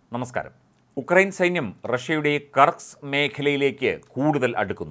നമസ്കാരം. ഉക്രൈൻ സൈന്യം റഷ്യയുടെ കർസ്ക് മേഖലയിലേക്ക് കൂടുതൽ അടുക്കുന്നു.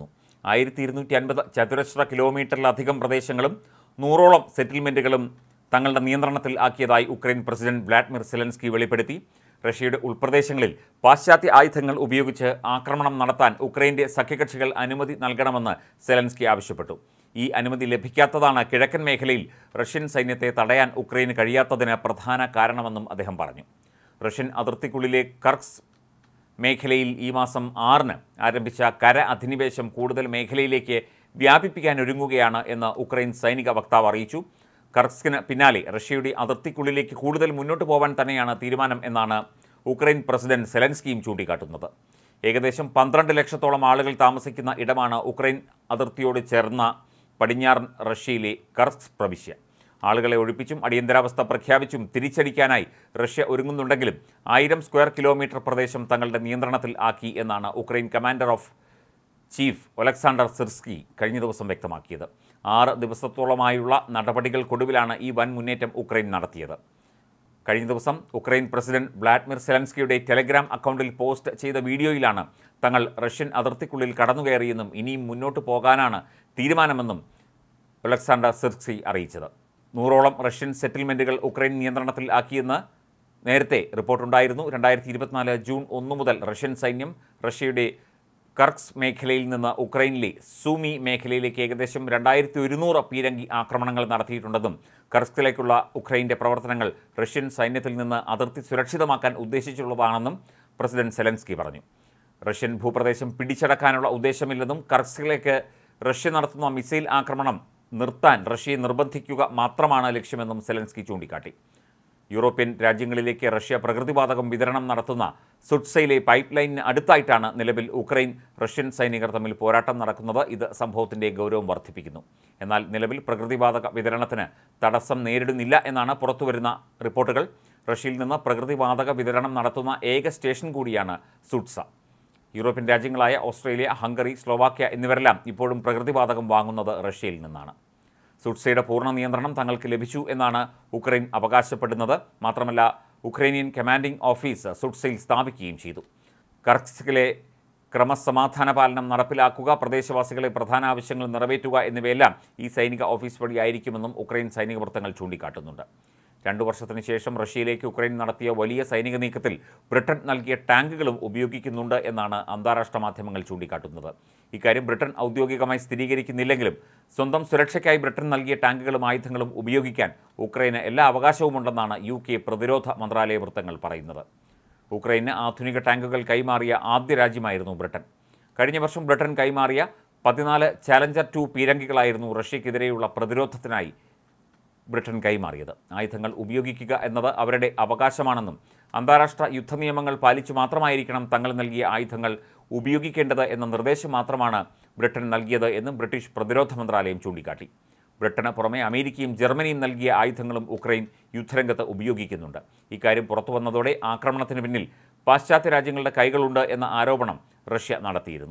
1250 ചതുരശ്ര കിലോമീറ്ററിലധികം പ്രദേശങ്ങളും 100ഓളം സെറ്റിൽമെൻറ്റുകളും തങ്ങളുടെ നിയന്ത്രണത്തിൽ ആക്കിയതായി ഉക്രൈൻ പ്രസിഡന്റ് വ്ളാഡിമിർ സെലൻസ്കി വെളിപ്പെടുത്തി. റഷ്യയുടെ ഉൾപ്രദേശങ്ങളിൽ പാശ്ചാത്യ ആയുധങ്ങൾ ഉപയോഗിച്ച് ആക്രമണം നടത്താൻ ഉക്രൈൻ്റെ സഖ്യകക്ഷികൾ അനുമതി നൽകണമെന്ന് സെലൻസ്കി ആവശ്യപ്പെട്ടു. ഈ അനുമതി ലഭിക്കാത്തതാണ് കിഴക്കൻ മേഖലയിൽ റഷ്യൻ സൈന്യത്തെ തടയാൻ ഉക്രൈന് കഴിയാത്തതിന് പ്രധാന കാരണമെന്നും അദ്ദേഹം പറഞ്ഞു. റഷ്യൻ അതിർത്തിക്കുള്ളിലെ കർസ്ക് മേഖലയിൽ ഈ മാസം 6-ന് ആരംഭിച്ച കര അധിനിവേശം കൂടുതൽ മേഖലയിലേക്ക് വ്യാപിപ്പിക്കാനൊരുങ്ങുകയാണ് എന്ന് ഉക്രൈൻ സൈനിക വക്താവ് അറിയിച്ചു. കർസ്കിന് പിന്നാലെ റഷ്യയുടെ അതിർത്തിക്കുള്ളിലേക്ക് കൂടുതൽ മുന്നോട്ട് പോകാൻ തന്നെയാണ് തീരുമാനം എന്നാണ് ഉക്രൈൻ പ്രസിഡന്റ് സെലൻസ്കിയും ചൂണ്ടിക്കാട്ടുന്നത്. ഏകദേശം 12 ലക്ഷത്തോളം ആളുകൾ താമസിക്കുന്ന ഇടമാണ് ഉക്രൈൻ അതിർത്തിയോട് ചേർന്ന പടിഞ്ഞാറൻ റഷ്യയിലെ കർസ്ക് പ്രവിശ്യ. ആളുകളെ ഒഴിപ്പിച്ചും അടിയന്തരാവസ്ഥ പ്രഖ്യാപിച്ചും തിരിച്ചടിക്കാനായി റഷ്യ ഒരുങ്ങുന്നുണ്ടെങ്കിലും 1000 സ്ക്വയർ കിലോമീറ്റർ പ്രദേശം തങ്ങളുടെ നിയന്ത്രണത്തിൽ ആക്കി എന്നാണ് Ukraine commander of chief Oleksandr Syrskyi കഴിഞ്ഞ ദിവസം വ്യക്തമാക്കിയത്. 6 ദിവസത്തോളമായുള്ള നടപടികൾക്കൊടുവിലാണ് ഈ വൻ മുന്നേറ്റം ഉക്രൈൻ നടത്തിയത്. കഴിഞ്ഞ ദിവസം ഉക്രൈൻ പ്രസിഡന്റ് വ്ളാഡിമിർ സെലൻസ്കിയുടെ ടെലഗ്രാം അക്കൗണ്ടിൽ പോസ്റ്റ് ചെയ്ത വീഡിയോയിലാണ് തങ്ങൾ റഷ്യൻ അതിർത്തിക്കുള്ളിൽ കടന്നുകയറിയെന്നും ഇനിയും മുന്നോട്ട് പോകാനാണ് തീരുമാനമെന്നും ഒലക്സാണ്ടർ സിർസ്കി അറിയിച്ചത്. 100ഓളം റഷ്യൻ സെറ്റിൽമെൻറ്റുകൾ ഉക്രൈൻ നിയന്ത്രണത്തിൽ ആക്കിയെന്ന് നേരത്തെ റിപ്പോർട്ടുണ്ടായിരുന്നു. 2024 ജൂൺ 1 മുതൽ റഷ്യൻ സൈന്യം റഷ്യയുടെ കർസ്ക് മേഖലയിൽ നിന്ന് ഉക്രൈനിലെ സൂമി മേഖലയിലേക്ക് ഏകദേശം 2100 പീരങ്കി ആക്രമണങ്ങൾ നടത്തിയിട്ടുണ്ടെന്നും കർസ്കിലേക്കുള്ള ഉക്രൈൻ്റെ പ്രവർത്തനങ്ങൾ റഷ്യൻ സൈന്യത്തിൽ നിന്ന് അതിർത്തി സുരക്ഷിതമാക്കാൻ ഉദ്ദേശിച്ചുള്ളതാണെന്നും പ്രസിഡന്റ് സെലൻസ്കി പറഞ്ഞു. റഷ്യൻ ഭൂപ്രദേശം പിടിച്ചടക്കാനുള്ള ഉദ്ദേശമില്ലെന്നും കർസ്കിലേക്ക് റഷ്യ നടത്തുന്ന മിസൈൽ ആക്രമണം നിർത്താൻ റഷ്യയെ നിർബന്ധിക്കുക മാത്രമാണ് ലക്ഷ്യമെന്നും സെലൻസ്കി ചൂണ്ടിക്കാട്ടി. യൂറോപ്യൻ രാജ്യങ്ങളിലേക്ക് റഷ്യ പ്രകൃതിവാതകം വിതരണം നടത്തുന്ന സുട്സയിലെ പൈപ്പ് ലൈനിന് അടുത്തായിട്ടാണ് നിലവിൽ ഉക്രൈൻ റഷ്യൻ സൈനികർ തമ്മിൽ പോരാട്ടം നടക്കുന്നത്. ഇത് സംഭവത്തിൻ്റെ ഗൗരവം വർദ്ധിപ്പിക്കുന്നു. എന്നാൽ നിലവിൽ പ്രകൃതിവാതക വിതരണത്തിന് തടസ്സം നേരിടുന്നില്ല എന്നാണ് പുറത്തുവരുന്ന റിപ്പോർട്ടുകൾ. റഷ്യയിൽ നിന്ന് പ്രകൃതിവാതക വിതരണം നടത്തുന്ന ഏക സ്റ്റേഷൻ കൂടിയാണ് സുട്സ. യൂറോപ്യൻ രാജ്യങ്ങളായ ഓസ്ട്രേലിയ, ഹംഗറി, സ്ലോവാക്യ എന്നിവരെല്ലാം ഇപ്പോഴും പ്രകൃതിവാതകം വാങ്ങുന്നത് റഷ്യയിൽ നിന്നാണ്. സുട്സയുടെ പൂർണ്ണ നിയന്ത്രണം തങ്ങൾക്ക് ലഭിച്ചു എന്നാണ് ഉക്രൈൻ അവകാശപ്പെടുന്നത്. മാത്രമല്ല, ഉക്രൈനിയൻ കമാൻഡിംഗ് ഓഫീസ് സുട്സയിൽ സ്ഥാപിക്കുകയും ചെയ്തു. കർസ്കിലെ ക്രമസമാധാന പാലനം നടപ്പിലാക്കുക, പ്രദേശവാസികളെ പ്രധാന ആവശ്യങ്ങൾ നിറവേറ്റുക എന്നിവയെല്ലാം ഈ സൈനിക ഓഫീസ് വഴിയായിരിക്കുമെന്നും ഉക്രൈൻ സൈനിക വൃത്തങ്ങൾ ചൂണ്ടിക്കാട്ടുന്നുണ്ട്. 2 വർഷത്തിന് ശേഷം റഷ്യയിലേക്ക് ഉക്രൈൻ നടത്തിയ വലിയ സൈനിക നീക്കത്തിൽ ബ്രിട്ടൻ നൽകിയ ടാങ്കുകളും ഉപയോഗിക്കുന്നുണ്ട് എന്നാണ് അന്താരാഷ്ട്ര മാധ്യമങ്ങൾ ചൂണ്ടിക്കാട്ടുന്നത്. ഇക്കാര്യം ബ്രിട്ടൻ ഔദ്യോഗികമായി സ്ഥിരീകരിക്കുന്നില്ലെങ്കിലും സ്വന്തം സുരക്ഷയ്ക്കായി ബ്രിട്ടൻ നൽകിയ ടാങ്കുകളും ആയുധങ്ങളും ഉപയോഗിക്കാൻ ഉക്രൈന് എല്ലാ അവകാശവുമുണ്ടെന്നാണ് UK പ്രതിരോധ മന്ത്രാലയ വൃത്തങ്ങൾ പറയുന്നത്. ഉക്രൈന് ആധുനിക ടാങ്കുകൾ കൈമാറിയ ആദ്യ രാജ്യമായിരുന്നു ബ്രിട്ടൻ. കഴിഞ്ഞ വർഷം ബ്രിട്ടൻ കൈമാറിയ 14 ചാലഞ്ചർ 2 പീരങ്കികളായിരുന്നു റഷ്യക്കെതിരെയുള്ള പ്രതിരോധത്തിനായി ബ്രിട്ടൻ കൈമാറിയത്. ആയുധങ്ങൾ ഉപയോഗിക്കുക എന്നത് അവരുടെ അവകാശമാണെന്നും അന്താരാഷ്ട്ര യുദ്ധനിയമങ്ങൾ പാലിച്ചു മാത്രമായിരിക്കണം തങ്ങൾ നൽകിയ ആയുധങ്ങൾ ഉപയോഗിക്കേണ്ടത് എന്ന നിർദ്ദേശം മാത്രമാണ് ബ്രിട്ടൻ നൽകിയത് എന്നും ബ്രിട്ടീഷ് പ്രതിരോധ മന്ത്രാലയം ചൂണ്ടിക്കാട്ടി. ബ്രിട്ടന് പുറമെ അമേരിക്കയും ജർമ്മനിയും നൽകിയ ആയുധങ്ങളും ഉക്രൈൻ യുദ്ധരംഗത്ത് ഉപയോഗിക്കുന്നുണ്ട്. ഇക്കാര്യം പുറത്തു വന്നതോടെ ആക്രമണത്തിന് പിന്നിൽ പാശ്ചാത്യ രാജ്യങ്ങളുടെ കൈകളുണ്ട് എന്ന ആരോപണം റഷ്യ നടത്തിയിരുന്നു.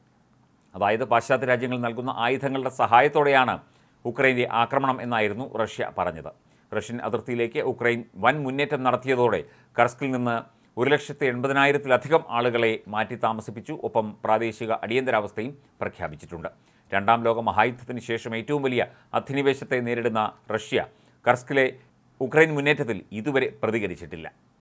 അതായത് പാശ്ചാത്യ രാജ്യങ്ങൾ നൽകുന്ന ആയുധങ്ങളുടെ സഹായത്തോടെയാണ് ഉക്രൈൻ്റെ ആക്രമണം എന്നായിരുന്നു റഷ്യ പറഞ്ഞത്. റഷ്യൻ അതിർത്തിയിലേക്ക് ഉക്രൈൻ വൻ മുന്നേറ്റം നടത്തിയതോടെ കർസ്കിൽ നിന്ന് 1,80,000-ലധികം ആളുകളെ മാറ്റി താമസിപ്പിച്ചു. ഒപ്പം പ്രാദേശിക അടിയന്തരാവസ്ഥയും പ്രഖ്യാപിച്ചിട്ടുണ്ട്. 2ാം ലോക മഹായുദ്ധത്തിന് ശേഷം ഏറ്റവും വലിയ അധിനിവേശത്തെ നേരിടുന്ന റഷ്യ കർസ്കിലെ ഉക്രൈൻ മുന്നേറ്റത്തിൽ ഇതുവരെ പ്രതികരിച്ചിട്ടില്ല.